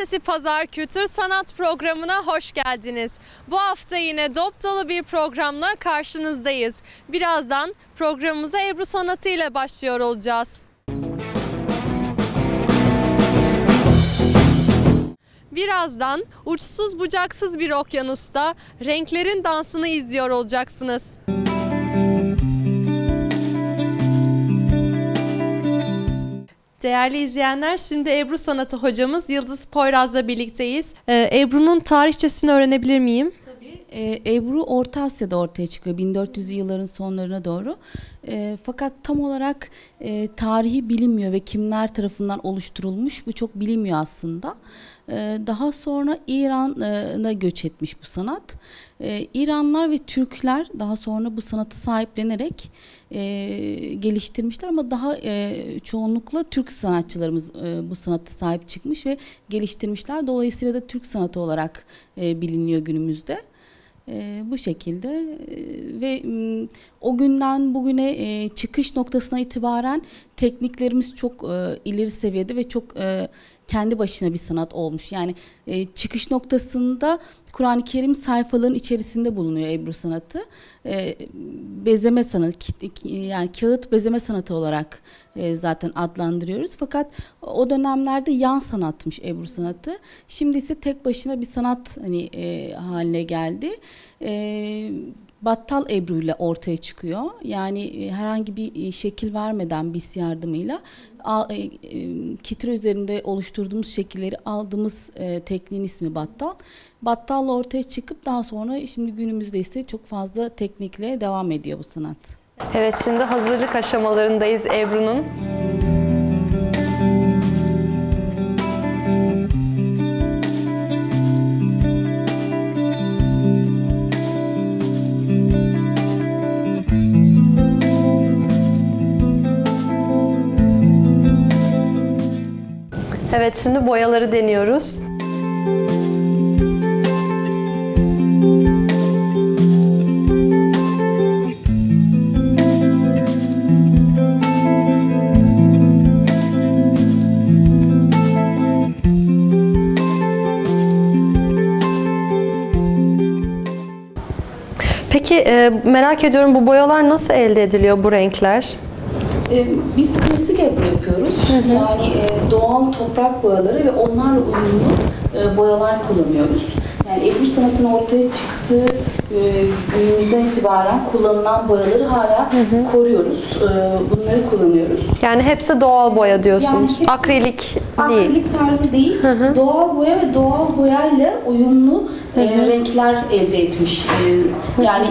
Cumartesi Pazar Kültür Sanat programına hoş geldiniz. Bu hafta yine dop dolu bir programla karşınızdayız. Birazdan programımıza Ebru sanatı ile başlıyor olacağız. Birazdan uçsuz bucaksız bir okyanusta renklerin dansını izliyor olacaksınız. Değerli izleyenler, şimdi Ebru sanatı hocamız Yıldız Poyraz'la birlikteyiz. Ebru'nun tarihçesini öğrenebilir miyim? Tabii. Ebru Orta Asya'da ortaya çıkıyor 1400'lü yılların sonlarına doğru. Fakat tam olarak tarihi bilinmiyor ve kimler tarafından oluşturulmuş bu çok bilinmiyor aslında. Daha sonra İran'a göç etmiş bu sanat. İranlılar ve Türkler daha sonra bu sanatı sahiplenerek geliştirmişler ama daha çoğunlukla Türk sanatçılarımız bu sanatı sahip çıkmış ve geliştirmişler. Dolayısıyla da Türk sanatı olarak biliniyor günümüzde. Bu şekilde ve o günden bugüne çıkış noktasına itibaren tekniklerimiz çok ileri seviyede ve çok kendi başına bir sanat olmuş. Yani çıkış noktasında Kur'an-ı Kerim sayfaların içerisinde bulunuyor Ebru sanatı. Bezeme sanatı, yani kağıt bezeme sanatı olarak zaten adlandırıyoruz. Fakat o dönemlerde yan sanatmış Ebru sanatı. Şimdi ise tek başına bir sanat haline geldi. Battal Ebru ile ortaya çıkıyor. Yani herhangi bir şekil vermeden bis yardımıyla kitre üzerinde oluşturduğumuz şekilleri aldığımız tekniğin ismi battal. Battalla ortaya çıkıp daha sonra şimdi günümüzde ise çok fazla teknikle devam ediyor bu sanat. Evet, şimdi hazırlık aşamalarındayız Ebru'nun. Evet, şimdi boyaları deniyoruz. Peki merak ediyorum, bu boyalar nasıl elde ediliyor, bu renkler? Biz klasik Ebru yapıyoruz. Yani doğal toprak boyaları ve onlarla uyumlu boyalar kullanıyoruz. Yani Ebru sanatının ortaya çıktığı günümüzden itibaren kullanılan boyaları hala koruyoruz. Bunları kullanıyoruz. Yani hepsi doğal boya diyorsunuz. Yani akrilik değil. Akrilik tarzı değil. Doğal boya ve doğal boyayla uyumlu renkler elde etmiş. Yani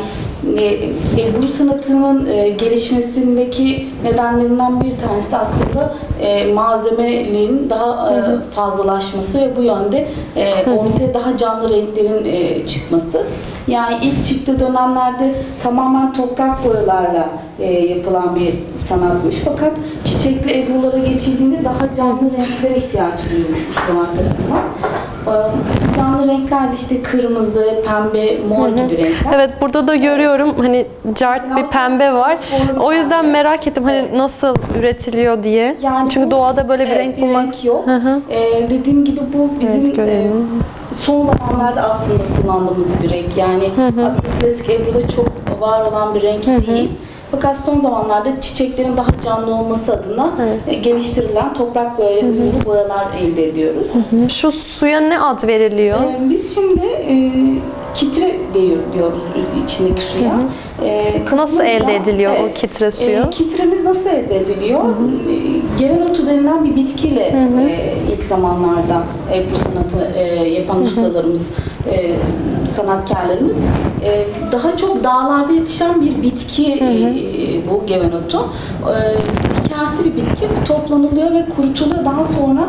Ebru sanatının gelişmesindeki nedenlerinden bir tanesi de aslında malzemelerin daha fazlalaşması ve bu yönde ortaya daha canlı renklerin çıkması. Yani ilk çıktığı dönemlerde tamamen toprak boyalarla yapılan bir sanatmış. Fakat çiçekli ebrulara geçildiğinde daha canlı renklere ihtiyaç duyulmuş bu sanat tarafından. Canlı renklerde işte kırmızı, pembe, mor gibi renkler. Evet, burada da görüyorum hani cart bir pembe var. O yüzden merak ettim hani nasıl üretiliyor diye. Yani çünkü doğada böyle bir renk bulmak renk yok. Dediğim gibi bu bizim son zamanlarda aslında kullandığımız bir renk. Yani aslında klasik Ebru'da çok var olan bir renk değil. Fakat son zamanlarda çiçeklerin daha canlı olması adına geliştirilen toprak boyalarıyla uyumlu boyalar elde ediyoruz. Şu suya ne ad veriliyor? Biz şimdi kitre diyoruz içindeki suya. Nasıl elde ediliyor o kitre suyu? Kitremiz nasıl elde ediliyor? Gevenotu denilen bir bitkiyle ilk zamanlarda Ebru sanatı yapan ustalarımız, sanatkarlarımız daha çok dağlarda yetişen bir bitki bu gevenotu. Hikayesi bir bitki toplanılıyor ve kurutuluyor. Daha sonra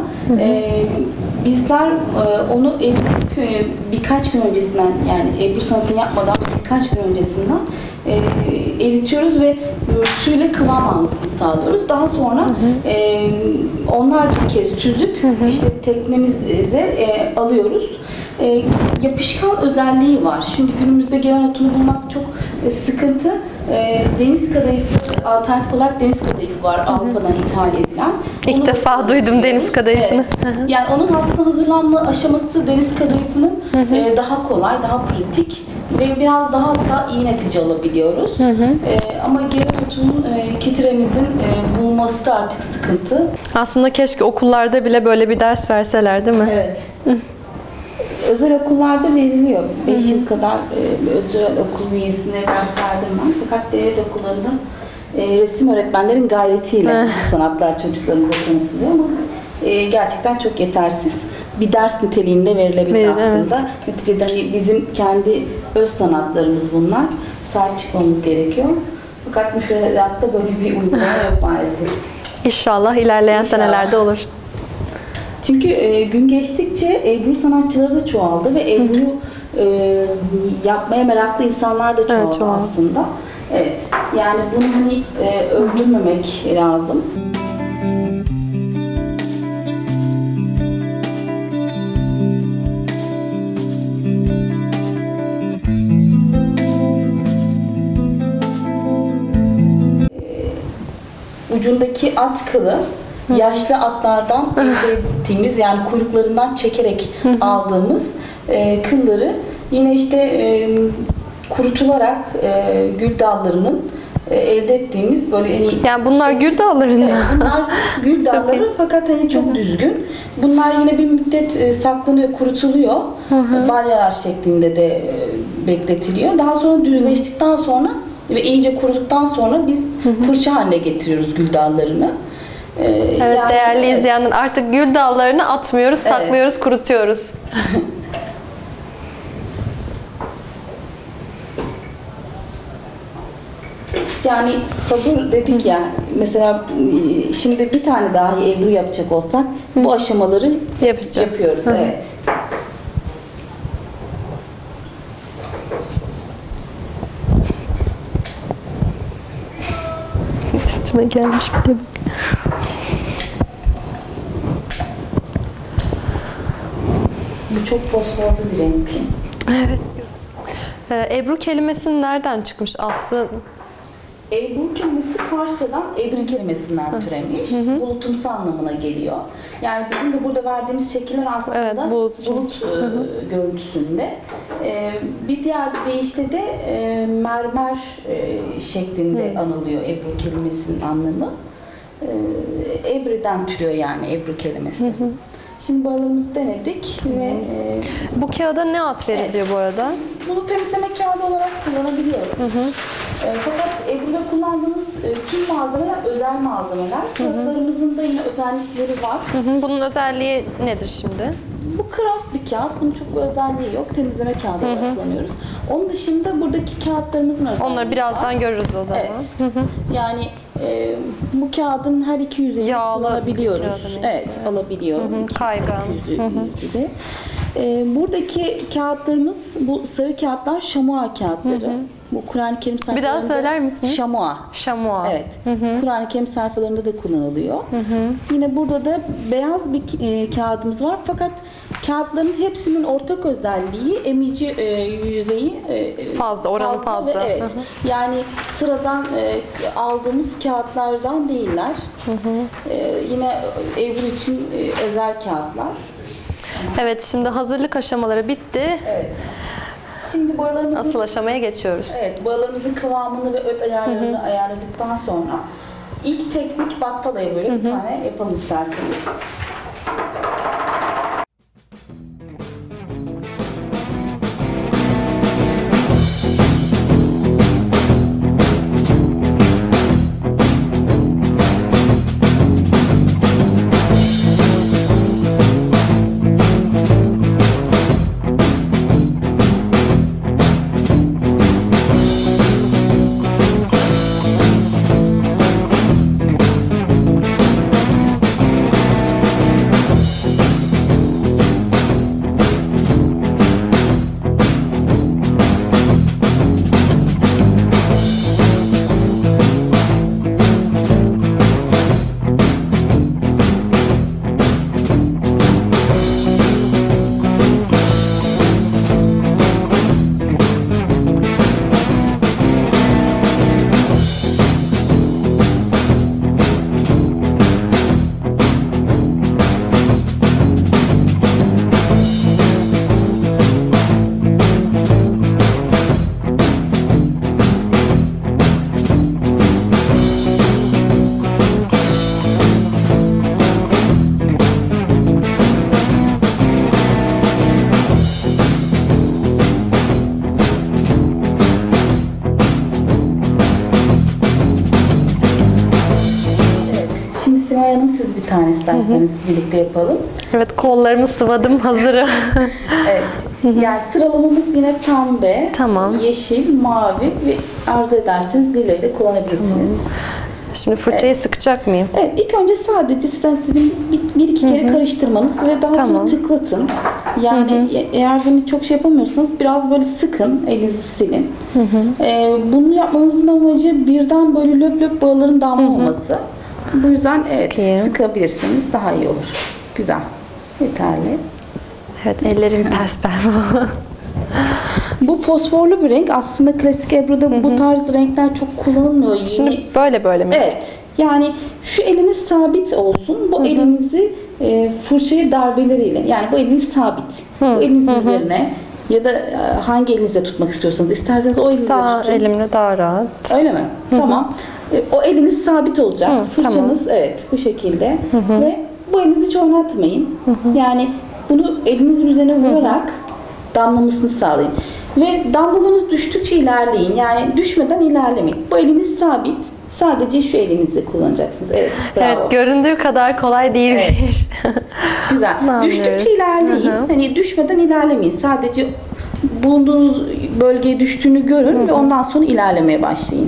bizler onu birkaç gün öncesinden, yani Ebru sanatını yapmadan birkaç gün öncesinden eritiyoruz ve suyla kıvam almasını sağlıyoruz. Daha sonra onlarca kez süzüp işte teknemize alıyoruz. Yapışkan özelliği var. Şimdi günümüzde geven otunu bulmak çok sıkıntı. Deniz kadayıfı, alternatif olarak deniz kadayıfı var Avrupa'dan ithal edilen. İlk defa duydum deniz kadayıfını. Evet. Yani onun aslında hazırlanma aşaması deniz kadayıfının daha kolay, daha pratik ve biraz daha iyi netice alabiliyoruz. Ama geven otunun kitremizin bulması da artık sıkıntı. Aslında keşke okullarda bile böyle bir ders verseler, değil mi? Evet. Özel okullarda veriliyor. 5 yıl kadar özel okul bünyesinde ders verdirmem. Fakat devlet okullarında resim öğretmenlerin gayretiyle sanatlar çocuklarımıza tanıtılıyor ama gerçekten çok yetersiz. Bir ders niteliğinde verilebilir aslında. Evet. Neticede hani bizim kendi öz sanatlarımız bunlar. Sahip çıkmamız gerekiyor. Fakat müfredatta böyle bir uygulama yok maalesef. İnşallah ilerleyen senelerde olur. Çünkü gün geçtikçe Ebru sanatçıları da çoğaldı ve Ebru yapmaya meraklı insanlar da çoğaldı aslında. Evet, yani bunu hani öldürmemek lazım. Ucundaki at kılı yaşlı atlardan elde ettiğimiz, yani kuyruklarından çekerek aldığımız kılları yine işte kurutularak gül dallarının elde ettiğimiz böyle hani yani bunlar gül dalları mı? Bunlar gül dalları fakat hani çok düzgün. Bunlar yine bir müddet saklanıyor, kurutuluyor. Balyalar şeklinde de bekletiliyor. Daha sonra düzleştikten sonra ve iyice kuruduktan sonra biz fırça haline getiriyoruz gül dallarını. Evet, Yani, değerli izleyenler, artık gül dallarını atmıyoruz, saklıyoruz, kurutuyoruz. Yani sabır dedik ya, mesela şimdi bir tane daha Ebru yapacak olsak bu aşamaları yapıyoruz. Evet. Üstüme gelmiş bir de bak. Bu çok fosforlu bir renk. Evet. Ebru kelimesinin nereden çıkmış aslında? Ebru kelimesi Farsçadan ebri kelimesinden türemiş. Bulutumsu anlamına geliyor. Yani bizim de burada verdiğimiz şekiller aslında bulut görüntüsünde. Bir diğer deyişle de mermer şeklinde anılıyor Ebru kelimesinin anlamı. Ebriden türüyor yani Ebru kelimesi. Şimdi balığımızı denedik ve bu kağıda ne ad veriliyor bu arada? Bunu temizleme kağıdı olarak kullanabiliyoruz. Fakat Ebru'da kullandığımız tüm malzemeler özel malzemeler. Kağıtlarımızın da yine özellikleri var. Bunun özelliği nedir şimdi? Bu craft bir kağıt. Bunun çok bir özelliği yok. Temizleme kağıdı olarak kullanıyoruz. Onun dışında buradaki kağıtlarımızın özelliği onları birazdan var. görürüz o zaman. Evet. Yani bu kağıdın her iki yüzeyini kullanabiliyoruz. Evet, alabiliyorum. Kaygan. Yüzü de. Buradaki kağıtlarımız, bu sarı kağıtlar şamua kağıtları. Bu Kur'an-ı Kerim sayfalarında... Bir daha söyler misiniz? Şamua. Şamua. Evet. Kur'an-ı Kerim sayfalarında da kullanılıyor. Yine burada da beyaz bir kağıdımız var. Fakat kağıtların hepsinin ortak özelliği emici yüzeyi fazla, oranı fazla. Ve evet. Yani sıradan aldığımız kağıtlardan değiller. Yine Ebru için özel kağıtlar. Evet, şimdi hazırlık aşamaları bitti. Evet. Şimdi boyalarımızın... Asıl aşamaya geçiyoruz. Evet, boyalarımızın kıvamını ve öt ayarlarını ayarladıktan sonra ilk teknik battalaya böyle bir tane yapalım isterseniz. isterseniz birlikte yapalım. Evet, kollarımı sıvadım, hazırım. Evet. Yani sıralamamız yine pembe, Tamam. yeşil, mavi ve arzu ederseniz lilayı da kullanabilirsiniz. Şimdi fırçayı sıkacak mıyım? Evet, ilk önce sadece sizden istediğim bir iki kere karıştırmanız ve daha Tamam. sonra tıklatın. Yani eğer bunu çok şey yapamıyorsanız biraz böyle sıkın, elinizi silin. Bunu yapmanızın amacı birden böyle löp löp boyaların damlamaması. Bu yüzden evet, Sıkayım. sıkabilirsiniz, daha iyi olur. Güzel, yeterli. Evet, ellerim pespel. Bu fosforlu bir renk. Aslında klasik Ebru'da bu tarz renkler çok kullanılmıyor. Yeni- Şimdi böyle mi? Evet. Yani şu eliniz sabit olsun. Bu elinizi fırçayı darbeleriyle, yani bu eliniz sabit. Bu elinizin üzerine ya da hangi elinizle tutmak istiyorsanız, isterseniz o elinizle Sağ tutun. elimle daha rahat. Öyle mi? Tamam. O eliniz sabit olacak. Fırçanız tamam. evet bu şekilde ve bu elinizi hiç oynatmayın. Yani bunu elinizin üzerine vurarak damlamasını sağlayın. Ve damlalarınız düştükçe ilerleyin. Yani düşmeden ilerlemeyin. Bu eliniz sabit. Sadece şu elinizle kullanacaksınız. Evet, bravo. Evet, göründüğü kadar kolay değilmiş. Güzel. Anlıyoruz. Düştükçe ilerleyin. Hani düşmeden ilerlemeyin. Sadece bulunduğunuz bölgeye düştüğünü görün ve ondan sonra ilerlemeye başlayın.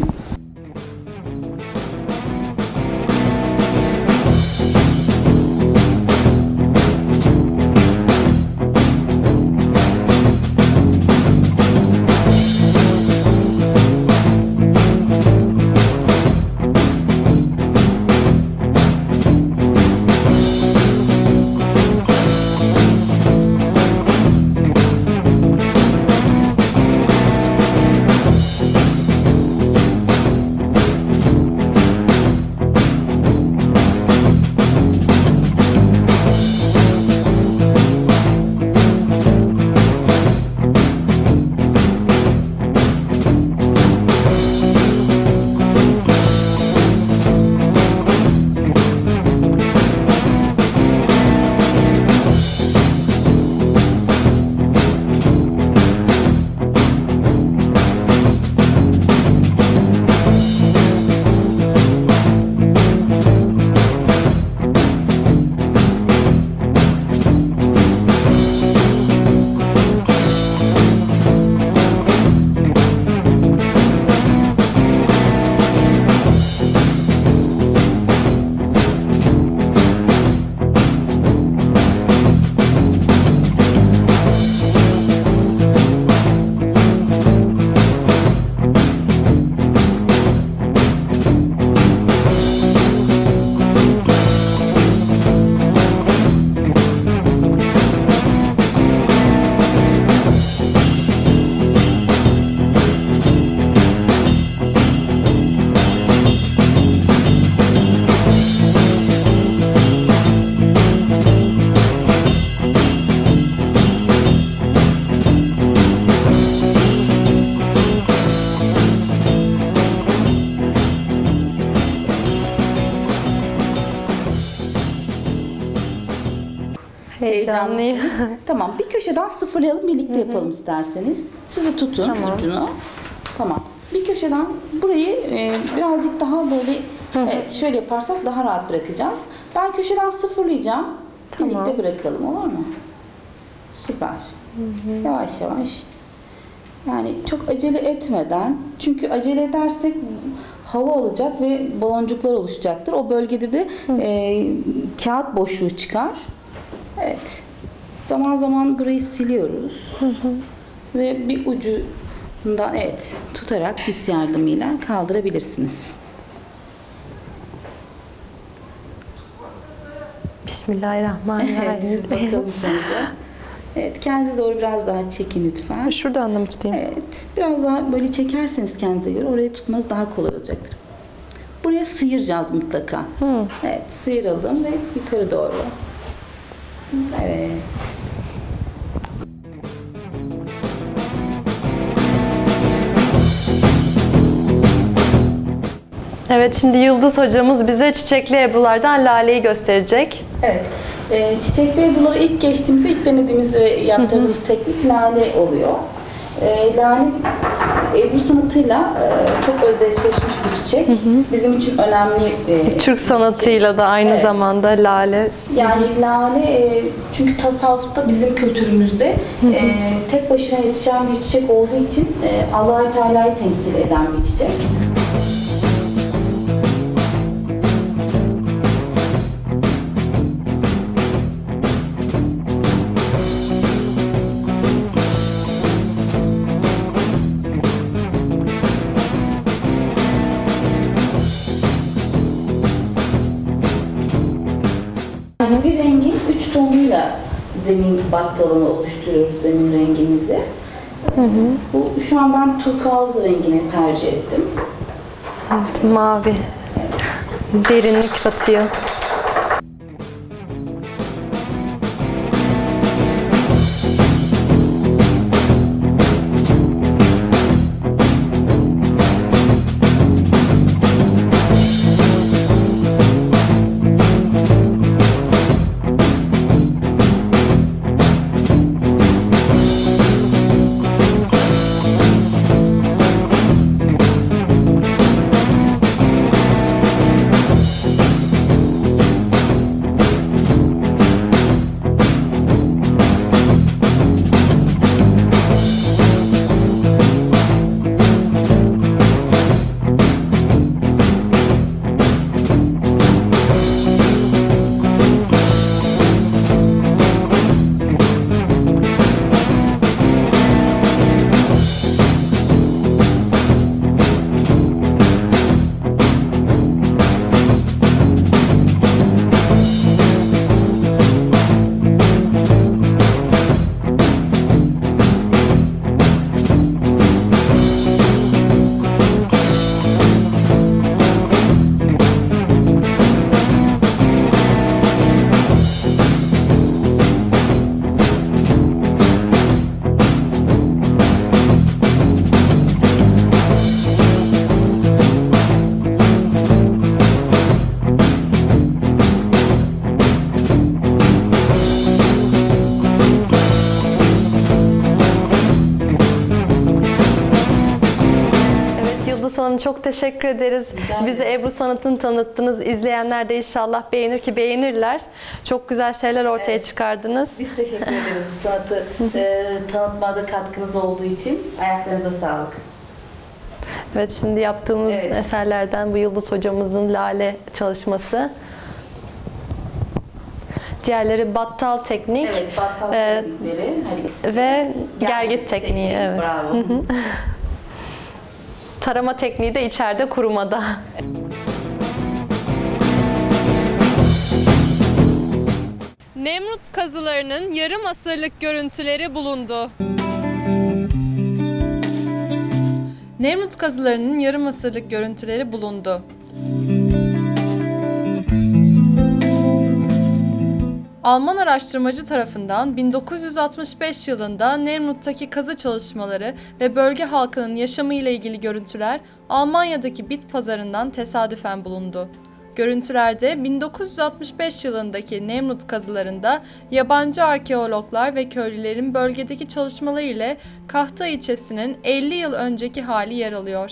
Heyecanlıyım. Tamam, bir köşeden sıfırlayalım, birlikte yapalım isterseniz. Siz de tutun ucunu. Tamam. Bir köşeden burayı birazcık daha böyle evet, şöyle yaparsak daha rahat bırakacağız. Ben köşeden sıfırlayacağım. Tamam. Birlikte bırakalım, olur mu? Süper. Yavaş yavaş. Yani çok acele etmeden, çünkü acele edersek hava alacak ve baloncuklar oluşacaktır. O bölgede de kağıt boşluğu çıkar. Evet. Zaman zaman burayı siliyoruz. Ve bir ucundan evet tutarak his yardımıyla kaldırabilirsiniz. Bismillahirrahmanirrahim. Evet, bakalım sonuca. Evet, kendinize doğru biraz daha çekin lütfen. Şuradan da mı tutayım? Evet, biraz daha böyle çekerseniz kendinize göre oraya tutmanız daha kolay olacaktır. Buraya sıyıracağız mutlaka. Evet, sıyıralım ve yukarı doğru. Evet. Evet, şimdi Yıldız hocamız bize çiçekli ebrulardan laleyi gösterecek. Evet. Çiçekli ebruları ilk geçtiğimizde, ilk denediğimiz ve yaptığımız teknik lale oluyor. Lale Ebru sanatıyla çok özdeşleşmiş bir çiçek. Bizim için önemli Türk sanatıyla da aynı zamanda lale. Yani lale çünkü tasavvufta bizim kültürümüzde tek başına yetişen bir çiçek olduğu için Allah-u Teala'yı temsil eden bir çiçek. Yani bir rengin 3 tonuyla zemin battalını oluşturuyoruz, zemin rengimizi. Bu, şu an ben turkuaz rengini tercih ettim. Evet, mavi. Derinlik katıyor. Hanım, çok teşekkür ederiz. Bize Ebru Sanat'ını tanıttınız. İzleyenler de inşallah beğenir ki beğenirler. Çok güzel şeyler ortaya çıkardınız. Biz teşekkür ederiz bu sanatı tanıtmada katkınız olduğu için. Ayaklarınıza sağlık. Evet, şimdi yaptığımız eserlerden bu Yıldız hocamızın lale çalışması. Diğerleri battal teknik. Evet, battal teknikleri. Ve gergit tekniği. Evet. Bravo. Tarama tekniği de içeride kurumada. Nemrut kazılarının yarım asırlık görüntüleri bulundu. Nemrut kazılarının yarım asırlık görüntüleri bulundu. Alman araştırmacı tarafından 1965 yılında Nemrut'taki kazı çalışmaları ve bölge halkının yaşamı ile ilgili görüntüler Almanya'daki bit pazarından tesadüfen bulundu. Görüntülerde 1965 yılındaki Nemrut kazılarında yabancı arkeologlar ve köylülerin bölgedeki çalışmaları ile Kahta ilçesinin 50 yıl önceki hali yer alıyor.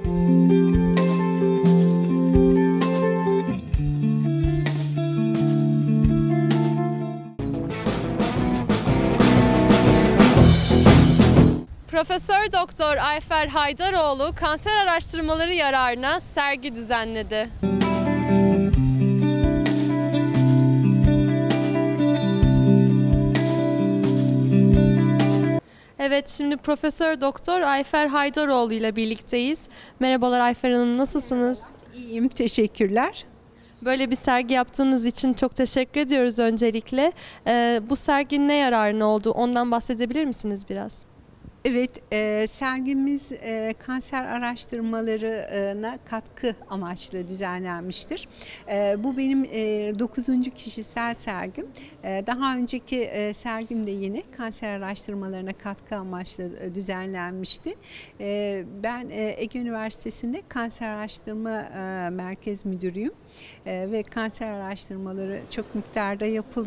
Profesör Doktor Ayfer Haydaroğlu kanser araştırmaları yararına sergi düzenledi. Evet, şimdi Profesör Doktor Ayfer Haydaroğlu ile birlikteyiz. Merhabalar Ayfer Hanım, nasılsınız? İyiyim, teşekkürler. Böyle bir sergi yaptığınız için çok teşekkür ediyoruz öncelikle. Bu serginin ne yararına oldu, ondan bahsedebilir misiniz biraz? Evet, sergimiz kanser araştırmalarına katkı amaçlı düzenlenmiştir. Bu benim 9. kişisel sergim. Daha önceki sergim de yine kanser araştırmalarına katkı amaçlı düzenlenmişti. Ben Ege Üniversitesi'nde Kanser Araştırma Merkez Müdürüyüm ve kanser araştırmaları çok miktarda yapılıyor.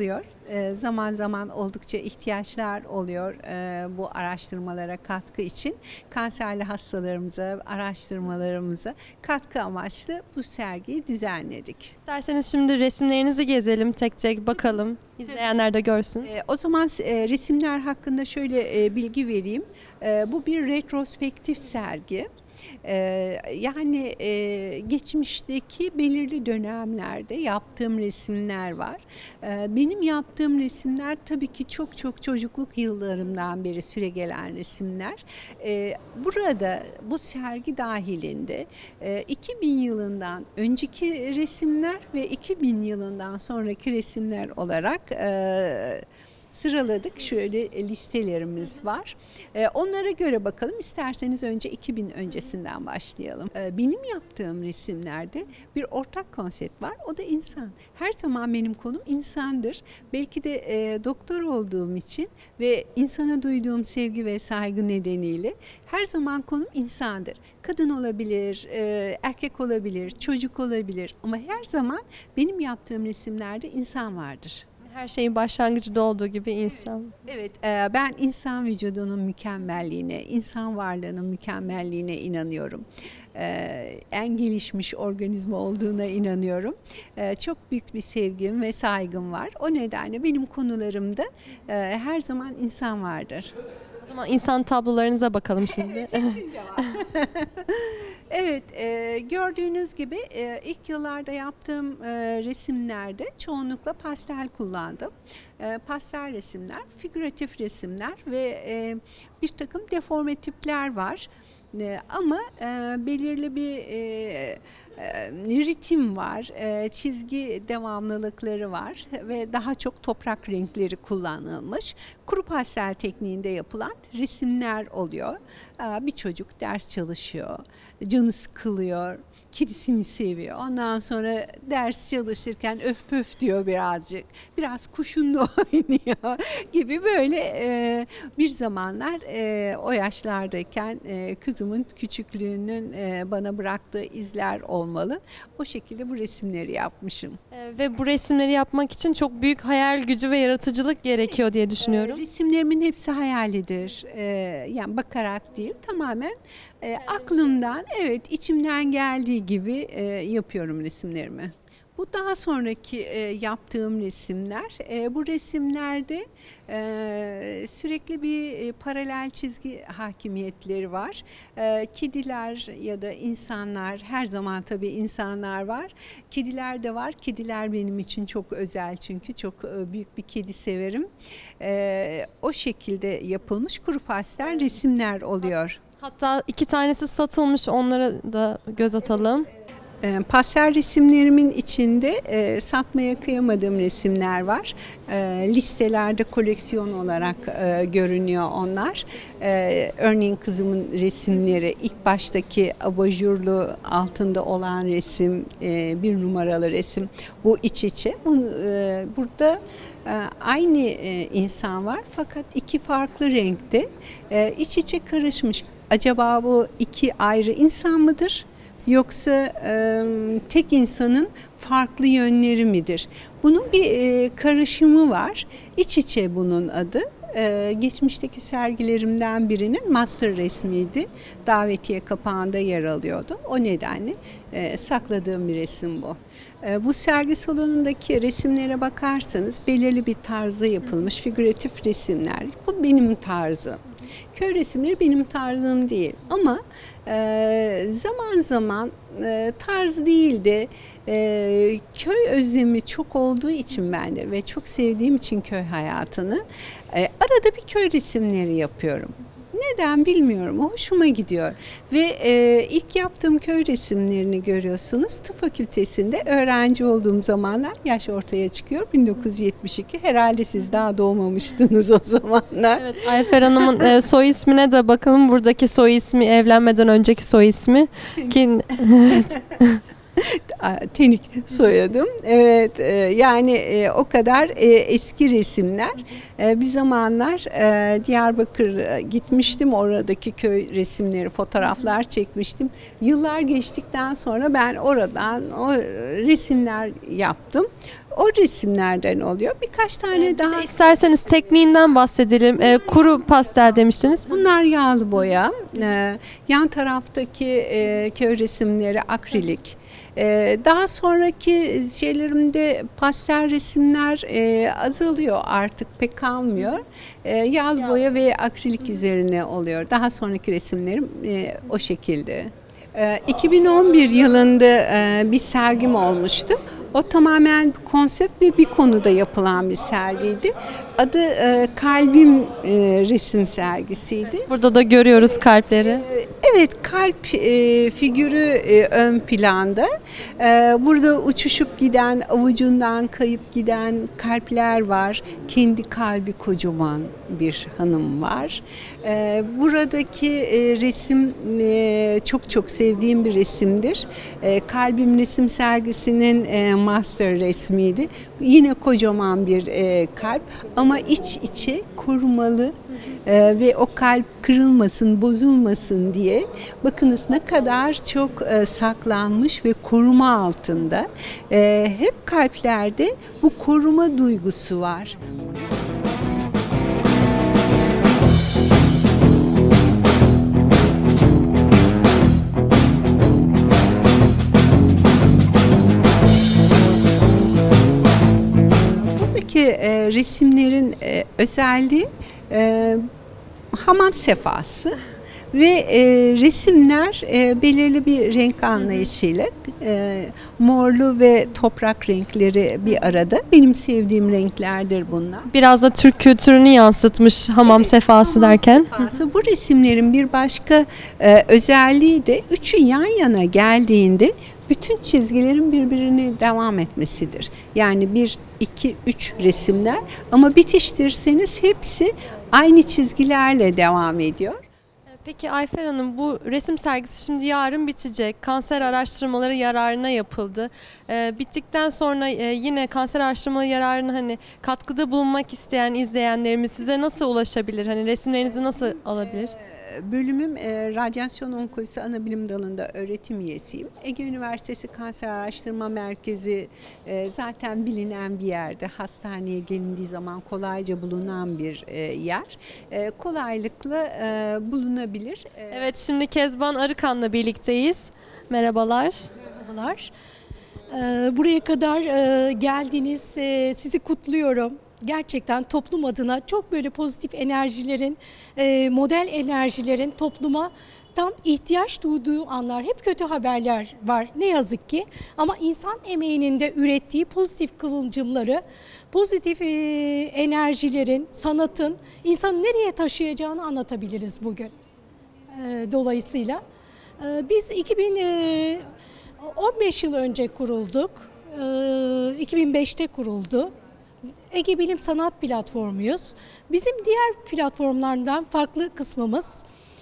Zaman zaman oldukça ihtiyaçlar oluyor bu araştırmalara katkı için. Kanserli hastalarımıza, araştırmalarımıza katkı amaçlı bu sergiyi düzenledik. İsterseniz şimdi resimlerinizi gezelim, tek tek bakalım. İzleyenler de görsün. O zaman resimler hakkında şöyle bilgi vereyim. Bu bir retrospektif sergi. Yani geçmişteki belirli dönemlerde yaptığım resimler var. Benim yaptığım resimler tabii ki çok çocukluk yıllarımdan beri süregelen resimler. Burada bu sergi dahilinde 2000 yılından önceki resimler ve 2000 yılından sonraki resimler olarak sıraladık. Şöyle listelerimiz var. Onlara göre bakalım. İsterseniz önce 2000 öncesinden başlayalım. Benim yaptığım resimlerde bir ortak konsept var. O da insan. Her zaman benim konum insandır. Belki de doktor olduğum için ve insana duyduğum sevgi ve saygı nedeniyle her zaman konum insandır. Kadın olabilir, erkek olabilir, çocuk olabilir ama her zaman benim yaptığım resimlerde insan vardır. Her şeyin başlangıcında olduğu gibi insan. Evet, ben insan vücudunun mükemmelliğine, insan varlığının mükemmelliğine inanıyorum. En gelişmiş organizma olduğuna inanıyorum. Çok büyük bir sevgim ve saygım var. O nedenle benim konularımda her zaman insan vardır. O zaman insan tablolarınıza bakalım şimdi. Evet, gördüğünüz gibi ilk yıllarda yaptığım resimlerde çoğunlukla pastel kullandım. Pastel resimler, figüratif resimler ve bir takım deforme tipler var. Ama belirli bir ritim var, çizgi devamlılıkları var ve daha çok toprak renkleri kullanılmış. Kuru pastel tekniğinde yapılan resimler oluyor. Bir çocuk ders çalışıyor, canı sıkılıyor, kedisini seviyor. Ondan sonra ders çalışırken öf pöf diyor birazcık. Biraz kuşunla oynuyor gibi böyle bir zamanlar o yaşlardayken kızımın küçüklüğünün bana bıraktığı izler olmalı. O şekilde bu resimleri yapmışım. Ve bu resimleri yapmak için çok büyük hayal gücü ve yaratıcılık gerekiyor diye düşünüyorum. Resimlerimin hepsi hayalidir. Yani bakarak değil, tamamen aklımdan, evet, içimden geldiği gibi yapıyorum resimlerimi. Bu daha sonraki yaptığım resimler. Bu resimlerde sürekli bir paralel çizgi hakimiyetleri var. Kediler ya da insanlar, her zaman tabii insanlar var. Kediler de var. Kediler benim için çok özel çünkü çok büyük bir kedi severim. O şekilde yapılmış kuru pastel resimler oluyor. Hatta 2 tanesi satılmış, onlara da göz atalım. Pastel resimlerimin içinde satmaya kıyamadığım resimler var. Listelerde koleksiyon olarak görünüyor onlar. Örneğin kızımın resimleri, ilk baştaki abajurlu altında olan resim, 1 numaralı resim. Bu iç içe. Burada aynı insan var fakat 2 farklı renkte iç içe karışmış. Acaba bu 2 ayrı insan mıdır? Yoksa tek insanın farklı yönleri midir? Bunun bir karışımı var. İç içe bunun adı. Geçmişteki sergilerimden birinin master resmiydi. Davetiye kapağında yer alıyordu. O nedenle sakladığım bir resim bu. Bu sergi salonundaki resimlere bakarsanız belirli bir tarzda yapılmış figüratif resimler. Bu benim tarzım. Köy resimleri benim tarzım değil ama zaman zaman tarz değil de köy özlemi çok olduğu için bende ve çok sevdiğim için köy hayatını arada bir köy resimleri yapıyorum. Neden bilmiyorum. Hoşuma gidiyor. Ve ilk yaptığım köy resimlerini görüyorsunuz. Tıp fakültesinde öğrenci olduğum zamanlar yaş ortaya çıkıyor. 1972. Herhalde siz daha doğmamıştınız o zamanlar. Evet, Ayfer Hanım'ın soy ismine de bakalım. Buradaki soy ismi evlenmeden önceki soy ismi. Evet. Tenik soyadım. Evet, yani o kadar eski resimler. Bir zamanlar Diyarbakır gitmiştim, oradaki köy resimleri, fotoğraflar çekmiştim. Yıllar geçtikten sonra ben oradan o resimler yaptım. O resimlerden oluyor. Birkaç tane daha. İsterseniz tekniğinden bahsedelim. Kuru pastel demiştiniz. Bunlar yağlı boya. Yan taraftaki köy resimleri akrilik. Daha sonraki şeylerimde pastel resimler azalıyor, artık pek kalmıyor. Yağlı boya ve akrilik üzerine oluyor. Daha sonraki resimlerim o şekilde. 2011 yılında bir sergim olmuştu. O tamamen konsept ve bir konuda yapılan bir sergiydi. Adı Kalbim resim sergisiydi. Burada da görüyoruz kalpleri. Evet, kalp figürü ön planda. Burada uçuşup giden, avucundan kayıp giden kalpler var. Kendi kalbi kocaman bir hanım var. Buradaki resim çok çok sevdiğim bir resimdir. Kalbim resim sergisinin master resmiydi. Yine kocaman bir kalp ama iç içe korumalı ve o kalp kırılmasın, bozulmasın diye bakınız ne kadar çok saklanmış ve koruma altında. Hep kalplerde bu koruma duygusu var. Resimlerin özelliği hamam sefası ve resimler belirli bir renk anlayışıyla morlu ve toprak renkleri bir arada. Benim sevdiğim renklerdir bunlar. Biraz da Türk kültürünü yansıtmış hamam sefası derken. Sefası. Bu resimlerin bir başka özelliği de üçü yan yana geldiğinde bütün çizgilerin birbirine devam etmesidir. Yani 1, 2, 3 resimler ama bitiştirseniz hepsi aynı çizgilerle devam ediyor. Peki Ayfer Hanım, bu resim sergisi şimdi yarın bitecek. Kanser araştırmaları yararına yapıldı. Bittikten sonra yine kanser araştırmaları yararına hani katkıda bulunmak isteyen izleyenlerimiz size nasıl ulaşabilir? Hani resimlerinizi nasıl alabilir? Bölümüm radyasyon onkolojisi anabilim dalında öğretim üyesiyim. Ege Üniversitesi Kanser Araştırma Merkezi zaten bilinen bir yerde. Hastaneye gelindiği zaman kolayca bulunan bir yer. Kolaylıkla bulunabilir. Evet, şimdi Kezban Arıkan'la birlikteyiz. Merhabalar. Merhabalar. Buraya kadar geldiniz, sizi kutluyorum. Gerçekten toplum adına çok böyle pozitif enerjilerin, model enerjilerin topluma tam ihtiyaç duyduğu anlar, hep kötü haberler var ne yazık ki. Ama insan emeğinin de ürettiği pozitif kıvılcımları, pozitif enerjilerin, sanatın insanı nereye taşıyacağını anlatabiliriz bugün. Dolayısıyla biz 15 yıl önce kurulduk, 2005'te kuruldu. Ege Bilim Sanat Platformuyuz. Bizim diğer platformlardan farklı kısmımız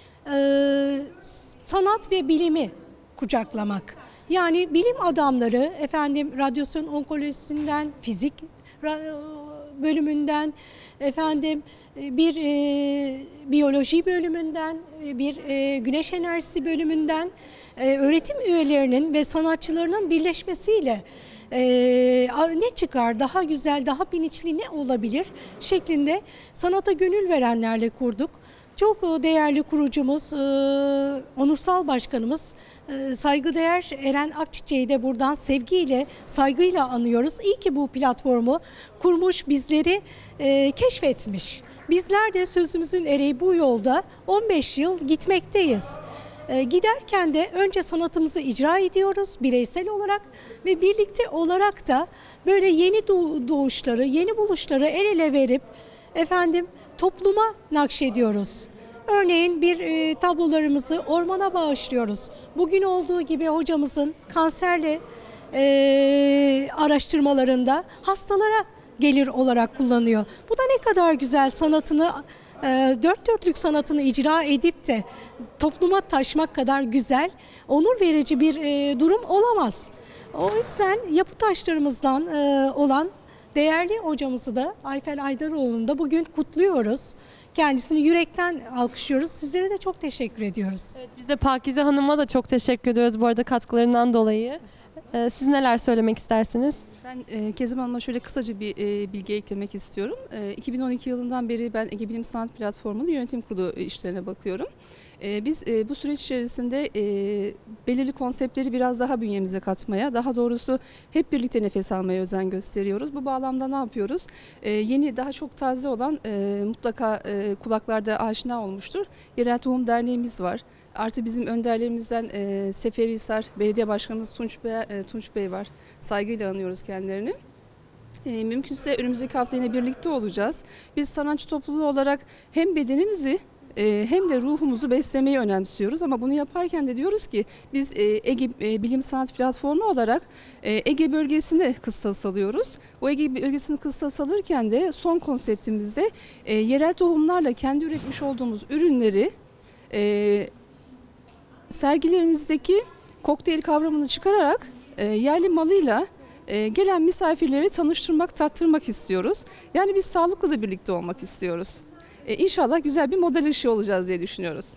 sanat ve bilimi kucaklamak. Yani bilim adamları, radyasyon onkolojisinden, fizik bölümünden, bir biyoloji bölümünden, bir güneş enerjisi bölümünden öğretim üyelerinin ve sanatçılarının birleşmesiyle ne çıkar, daha güzel, daha bilinçli ne olabilir şeklinde sanata gönül verenlerle kurduk. Çok değerli kurucumuz, onursal başkanımız saygıdeğer Eren Akçiçek'i de buradan sevgiyle, saygıyla anıyoruz. İyi ki bu platformu kurmuş, bizleri keşfetmiş. Bizler de sözümüzün ereği bu yolda 15 yıl gitmekteyiz. Giderken de önce sanatımızı icra ediyoruz bireysel olarak ve birlikte olarak da böyle yeni doğuşları, yeni buluşları el ele verip topluma nakşediyoruz. Örneğin bir tablolarımızı ormana bağışlıyoruz. Bugün olduğu gibi hocamızın kanserle araştırmalarında hastalara gelir olarak kullanıyor. Bu da ne kadar güzel, sanatını dört dörtlük sanatını icra edip de topluma taşmak kadar güzel, onur verici bir durum olamaz. O yüzden yapı taşlarımızdan olan değerli hocamızı da Ayfer Aydaroğlu'nu da bugün kutluyoruz. Kendisini yürekten alkışlıyoruz. Sizlere de çok teşekkür ediyoruz. Evet, biz de Pakize Hanım'a da çok teşekkür ediyoruz bu arada katkılarından dolayı. Siz neler söylemek istersiniz? Ben Kezban Hanım'a şöyle kısaca bir bilgi eklemek istiyorum. 2012 yılından beri ben Ege Bilim Sanat Platformu'nun yönetim kurulu işlerine bakıyorum. Biz bu süreç içerisinde belirli konseptleri biraz daha bünyemize katmaya, daha doğrusu hep birlikte nefes almaya özen gösteriyoruz. Bu bağlamda ne yapıyoruz? Yeni, daha çok taze olan, mutlaka kulaklarda aşina olmuştur. Yerel Tohum Derneğimiz var. Artı bizim önderlerimizden Seferihisar Belediye Başkanımız Tunç Bey var. Saygıyla anıyoruz kendilerini. Mümkünse önümüzdeki hafta yine birlikte olacağız. Biz sanatçı topluluğu olarak hem bedenimizi hem de ruhumuzu beslemeyi önemsiyoruz ama bunu yaparken de diyoruz ki biz Ege Bilim Sanat Platformu olarak Ege bölgesini kıstas alıyoruz. O Ege bölgesini kıstas alırken de son konseptimizde yerel tohumlarla kendi üretmiş olduğumuz ürünleri sergilerimizdeki kokteyl kavramını çıkararak yerli malıyla gelen misafirleri tanıştırmak, tattırmak istiyoruz. Yani biz sağlıklı da birlikte olmak istiyoruz. İnşallah güzel bir model ışığı olacağız diye düşünüyoruz.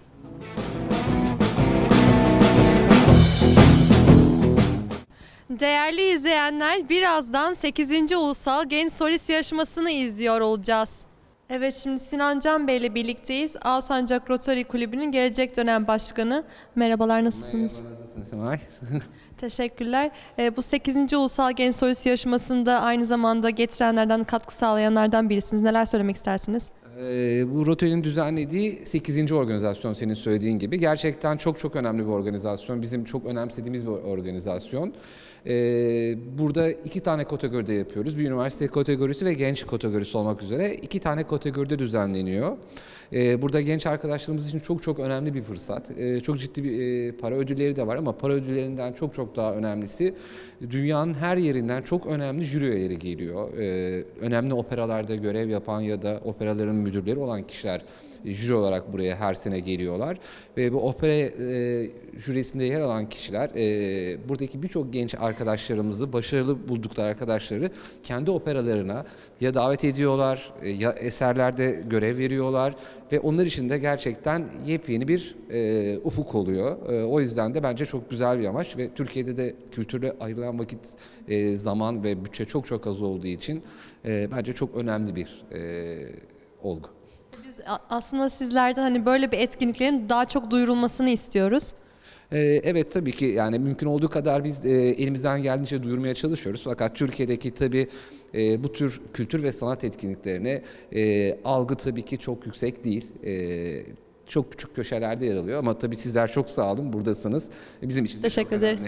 Değerli izleyenler, birazdan 8. Ulusal Genç Solist yarışmasını izliyor olacağız. Evet, şimdi Sinan Can Bey ile birlikteyiz. Alsancak Rotary Kulübü'nün gelecek dönem başkanı. Merhabalar, nasılsınız? Merhaba, nasılsın Simay? Teşekkürler. Bu 8. Ulusal Genç Solist yarışmasında aynı zamanda getirenlerden, katkı sağlayanlardan birisiniz. Neler söylemek istersiniz? Bu Rotary'nin düzenlediği 8. organizasyon senin söylediğin gibi. Gerçekten çok önemli bir organizasyon. Bizim çok önemsediğimiz bir organizasyon. Burada 2 tane kategoride yapıyoruz. Bir üniversite kategorisi ve genç kategorisi olmak üzere 2 tane kategoride düzenleniyor. Burada genç arkadaşlarımız için çok önemli bir fırsat. Çok ciddi bir para ödülleri de var ama para ödüllerinden çok daha önemlisi dünyanın her yerinden çok önemli jüri üyeleri geliyor. Önemli operalarda görev yapan ya da operaların müdürleri olan kişiler jüri olarak buraya her sene geliyorlar. Ve bu opera jürisinde yer alan kişiler buradaki birçok genç arkadaşlarımızı, başarılı buldukları arkadaşları kendi operalarına ya davet ediyorlar ya eserlerde görev veriyorlar ve onlar için de gerçekten yepyeni bir ufuk oluyor. O yüzden de bence çok güzel bir amaç ve Türkiye'de de kültürle ayrılan vakit, zaman ve bütçe çok az olduğu için bence çok önemli bir olgu. Biz aslında sizlerden hani böyle bir etkinliklerin daha çok duyurulmasını istiyoruz. Evet, tabii ki yani mümkün olduğu kadar biz elimizden geldiğince duyurmaya çalışıyoruz. Fakat Türkiye'deki tabii bu tür kültür ve sanat etkinliklerine algı tabii ki çok yüksek değil. Çok küçük köşelerde yer alıyor ama tabii sizler çok sağ olun, buradasınız. Bizim için Teşekkür ederiz.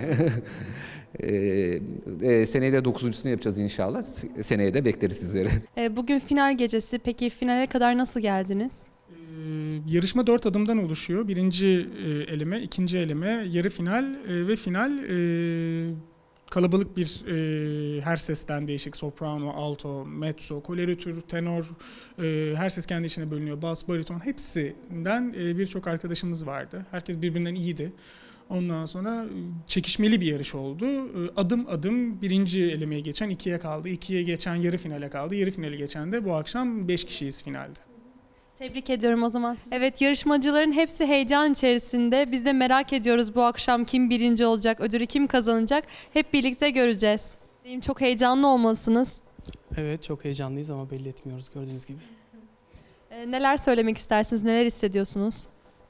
Seneye de 9.'sunu yapacağız inşallah. Seneye de bekleriz sizleri. Bugün final gecesi. Peki finale kadar nasıl geldiniz? Yarışma 4 adımdan oluşuyor. Birinci eleme, ikinci eleme, yarı final ve final. Kalabalık bir her sesten değişik soprano, alto, mezzo, koloratür, tenor, her ses kendi içine bölünüyor. Bas, bariton hepsinden birçok arkadaşımız vardı. Herkes birbirinden iyiydi. Ondan sonra çekişmeli bir yarış oldu. Adım adım birinci elemeye geçen 2'ye kaldı. 2'ye geçen yarı finale kaldı. Yarı finali geçen de bu akşam 5 kişiyiz finalde. Tebrik ediyorum o zaman sizi. Evet, yarışmacıların hepsi heyecan içerisinde. Biz de merak ediyoruz bu akşam kim birinci olacak, ödülü kim kazanacak. Hep birlikte göreceğiz. Çok heyecanlı olmalısınız. Evet, çok heyecanlıyız ama belli etmiyoruz gördüğünüz gibi. Neler söylemek istersiniz, neler hissediyorsunuz?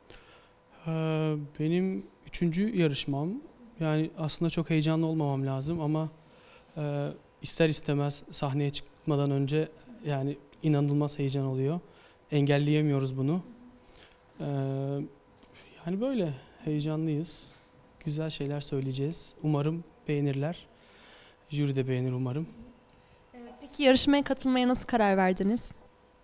Benim 3. yarışmam. Yani aslında çok heyecanlı olmamam lazım ama ister istemez sahneye çıkmadan önce yani inanılmaz heyecan oluyor. Engelleyemiyoruz bunu. Yani böyle heyecanlıyız. Güzel şeyler söyleyeceğiz. Umarım beğenirler. Jüri de beğenir umarım. Peki yarışmaya katılmaya nasıl karar verdiniz?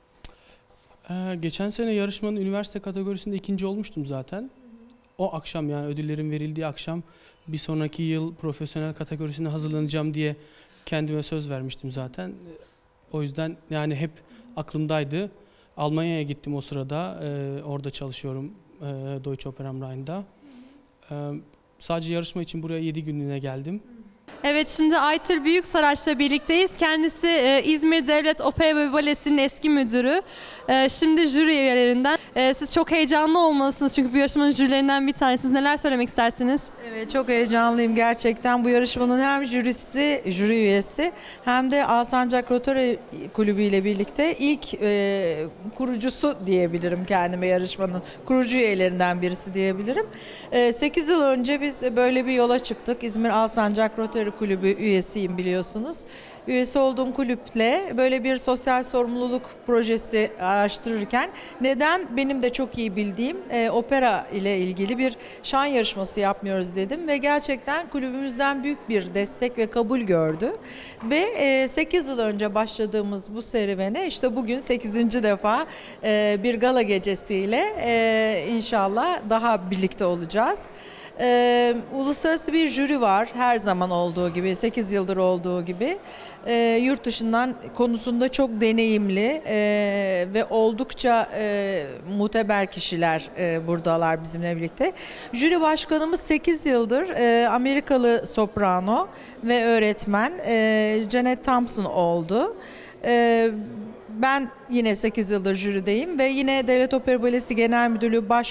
Geçen sene yarışmanın üniversite kategorisinde 2. olmuştum zaten. O akşam yani ödüllerin verildiği akşam bir sonraki yıl profesyonel kategorisine hazırlanacağım diye kendime söz vermiştim zaten. O yüzden yani hep aklımdaydı. Almanya'ya gittim o sırada. Orada çalışıyorum Deutsche Oper am Rhein'da. Sadece yarışma için buraya 7 günlüğüne geldim. Evet, şimdi Aytül Büyüksaraç'la birlikteyiz. Kendisi İzmir Devlet Opera ve Balesi'nin eski müdürü. Şimdi jüri üyelerinden. Siz çok heyecanlı olmalısınız çünkü bu yarışmanın jürilerinden bir tanesiniz. Neler söylemek istersiniz? Evet, çok heyecanlıyım gerçekten. Bu yarışmanın hem jüri üyesi hem de Alsancak Rotary Kulübü ile birlikte ilk kurucusu diyebilirim kendime, yarışmanın kurucu üyelerinden birisi diyebilirim. 8 yıl önce biz böyle bir yola çıktık. İzmir Alsancak Rotary Kulübü üyesiyim biliyorsunuz. Üyesi olduğum kulüple böyle bir sosyal sorumluluk projesi araştırırken neden benim de çok iyi bildiğim opera ile ilgili bir şan yarışması yapmıyoruz dedim ve gerçekten kulübümüzden büyük bir destek ve kabul gördü. Ve 8 yıl önce başladığımız bu serüvene işte bugün 8. defa bir gala gecesiyle inşallah daha birlikte olacağız. Uluslararası bir jüri var her zaman olduğu gibi, 8 yıldır olduğu gibi. Yurt dışından konusunda çok deneyimli ve oldukça muteber kişiler buradalar bizimle birlikte. Jüri başkanımız 8 yıldır Amerikalı soprano ve öğretmen Janet Thompson oldu. Ben yine 8 yıldır jürideyim ve yine Devlet Opera Balesi Genel Müdürlüğü baş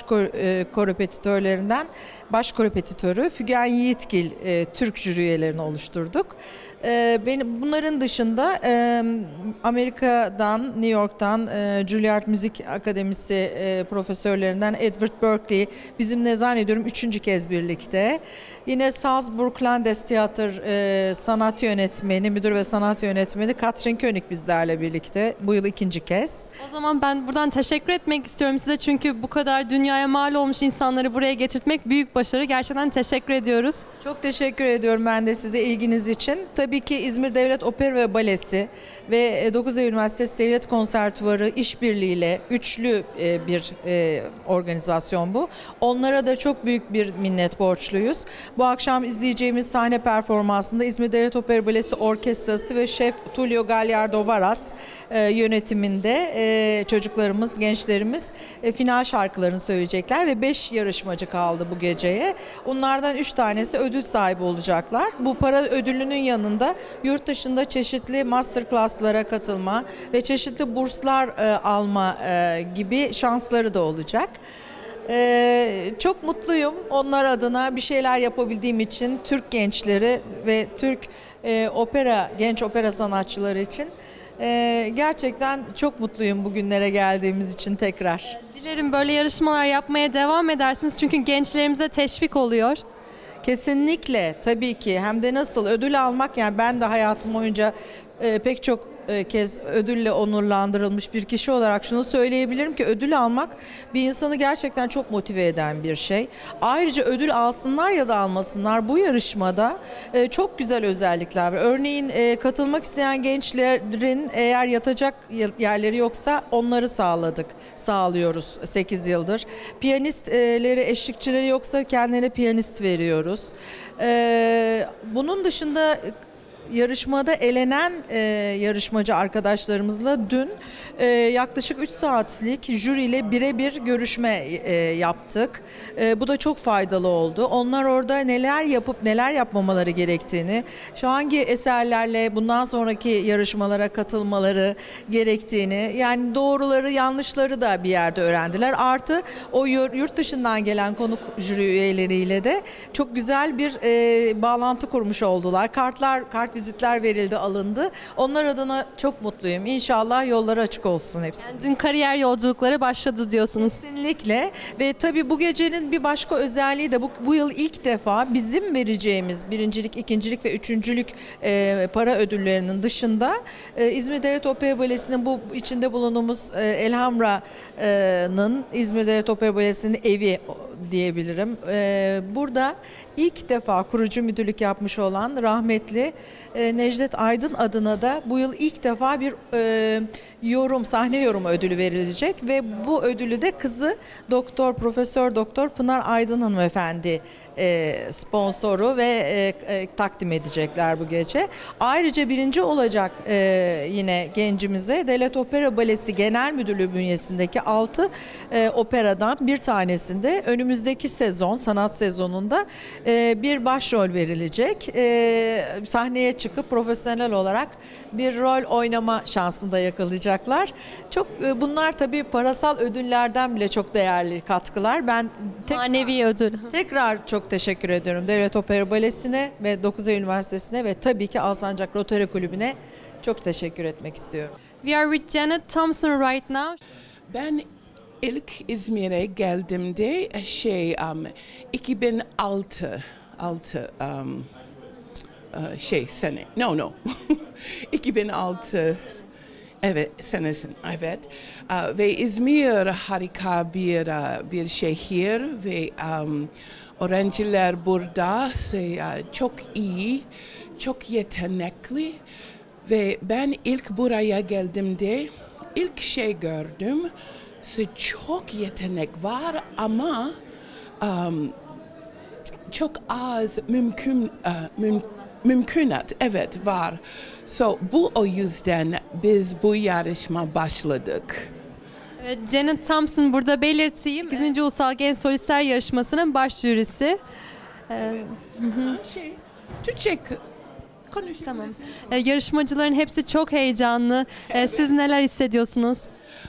korepetitörü Fügen Yiğitgil Türk jüri üyelerini oluşturduk. Bunların dışında Amerika'dan, New York'tan Juilliard Müzik Akademisi profesörlerinden Edward Berkeley bizimle zannediyorum 3. kez birlikte. Yine Salzburg Landestheater sanat yönetmeni, müdür ve sanat yönetmeni Katrin König bizlerle birlikte. Bu yıl 2. kez. O zaman ben buradan teşekkür etmek istiyorum size çünkü bu kadar dünyaya mal olmuş insanları buraya getirtmek büyük başarı. Gerçekten teşekkür ediyoruz. Çok teşekkür ediyorum ben de size ilginiz için. Tabii ki İzmir Devlet Opera ve Balesi ve 9 Eylül Üniversitesi Devlet Konservatuvarı işbirliğiyle üçlü bir organizasyon bu. Onlara da çok büyük bir minnet borçluyuz. Bu akşam izleyeceğimiz sahne performansında İzmir Devlet Opera Balesi Orkestrası ve Şef Tulio Gagliardo Varas yönetiminde çocuklarımız, gençlerimiz final şarkılarını söyleyecekler ve 5 yarışmacı kaldı bu geceye. Onlardan 3 tanesi ödül sahibi olacaklar. Bu para ödülünün yanında yurt dışında çeşitli masterclass'lara katılma ve çeşitli burslar alma gibi şansları da olacak. Çok mutluyum onlar adına bir şeyler yapabildiğim için, Türk gençleri ve Türk genç opera sanatçıları için. Gerçekten çok mutluyum bugünlere geldiğimiz için tekrar. Dilerim böyle yarışmalar yapmaya devam edersiniz çünkü gençlerimize teşvik oluyor. Kesinlikle, tabii ki, hem de nasıl ödül almak, yani ben de hayatım boyunca pek çok kez ödülle onurlandırılmış bir kişi olarak şunu söyleyebilirim ki ödül almak bir insanı gerçekten çok motive eden bir şey. Ayrıca ödül alsınlar ya da almasınlar bu yarışmada çok güzel özellikler var. Örneğin katılmak isteyen gençlerin eğer yatacak yerleri yoksa onları sağlıyoruz 8 yıldır. Piyanistleri, eşlikçileri yoksa kendilerine piyanist veriyoruz. Bunun dışında yarışmada elenen yarışmacı arkadaşlarımızla dün yaklaşık 3 saatlik jüriyle birebir görüşme yaptık. Bu da çok faydalı oldu. Onlar orada neler yapıp neler yapmamaları gerektiğini, şu hangi eserlerle bundan sonraki yarışmalara katılmaları gerektiğini, yani doğruları yanlışları da bir yerde öğrendiler. Artı o yurt dışından gelen konuk jüri üyeleriyle de çok güzel bir bağlantı kurmuş oldular. Kart vizitler verildi, alındı. Onlar adına çok mutluyum. İnşallah yolları açık olsun hepsi. Yani dün kariyer yolculukları başladı diyorsunuz. Kesinlikle ve tabii bu gecenin bir başka özelliği de bu yıl ilk defa bizim vereceğimiz birincilik, ikincilik ve üçüncülük para ödüllerinin dışında İzmir Devlet Opera Balesi'nin bu içinde bulunduğumuz Elhamra'nın İzmir Devlet Opera Balesi'nin evi diyebilirim. Burada ilk defa kurucu müdürlük yapmış olan rahmetli Necdet Aydın adına da bu yıl ilk defa bir sahne yorumu ödülü verilecek ve bu ödülü de kızı Profesör Doktor Pınar Aydın hanımefendi sponsoru ve takdim edecekler bu gece. Ayrıca birinci olacak yine gencimize Devlet Opera Balesi Genel Müdürlüğü bünyesindeki 6 operadan bir tanesinde önümüzdeki sezon, sanat sezonunda bir başrol verilecek. Sahneye çıkıp profesyonel olarak bir rol oynama şansında yakalayacaklar. Çok bunlar tabii parasal ödüllerden bile çok değerli katkılar. Ben Manevi ödül. tekrar çok teşekkür ediyorum Devlet Opera Balesi'ne ve 9 Eylül Üniversitesi'ne ve tabii ki Alsancak Rotary Kulübü'ne çok teşekkür etmek istiyorum. We are with Janet Thompson right now. Ben ilk İzmir'e geldiğimde 2006 sene. No. 2006 evet senesin evet. Ve İzmir harika bir şehir ve öğrenciler burada çok iyi, çok yetenekli ve ben ilk buraya geldiğimde ilk şey gördüm. Çok yetenek var ama çok az mümkünat evet var. Bu o yüzden biz bu yarışma başladık. Evet, Janet Thompson burada belirteyim. 8. Ulusal Genç Solistler Yarışması'nın baş jürisi. Türkçe konuşabilirsin. Tamam. Yarışmacıların hepsi çok heyecanlı. Siz neler hissediyorsunuz?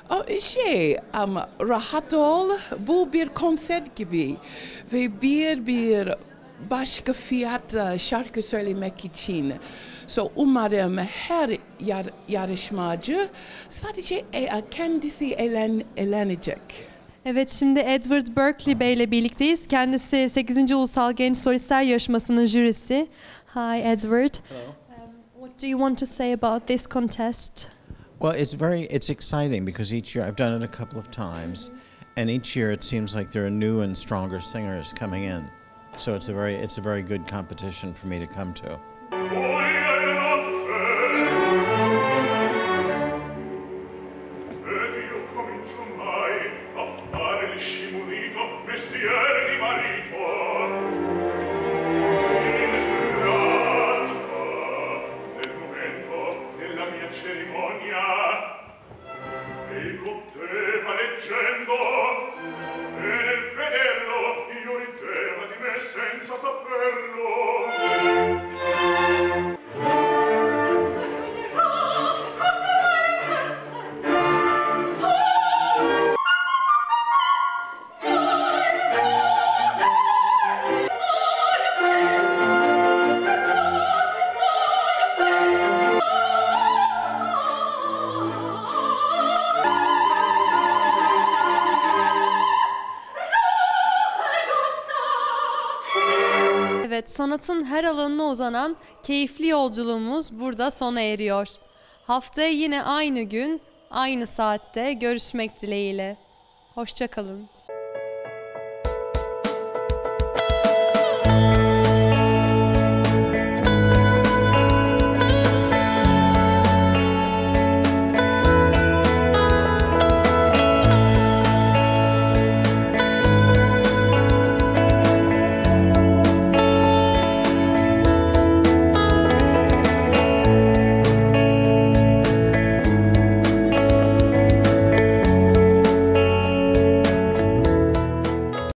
Rahat ol. Bu bir konser gibi ve bir başka fiyat şarkı söylemek için. Umarım her yarışmacı sadece kendisi eğlenecek. Evet, şimdi Edward Berkeley Bey ile birlikteyiz. Kendisi 8. Ulusal Genç Solistler Yarışması'nın jürisi. Hi Edward. Hello. What do you want to say about this contest? Well, it's exciting because each year I've done it a couple of times, and each year it seems like there are new and stronger singers coming in. So it's a very good competition for me to come to. Senza saperlo. Evet, sanatın her alanına uzanan keyifli yolculuğumuz burada sona eriyor. Haftaya yine aynı gün, aynı saatte görüşmek dileğiyle. Hoşça kalın.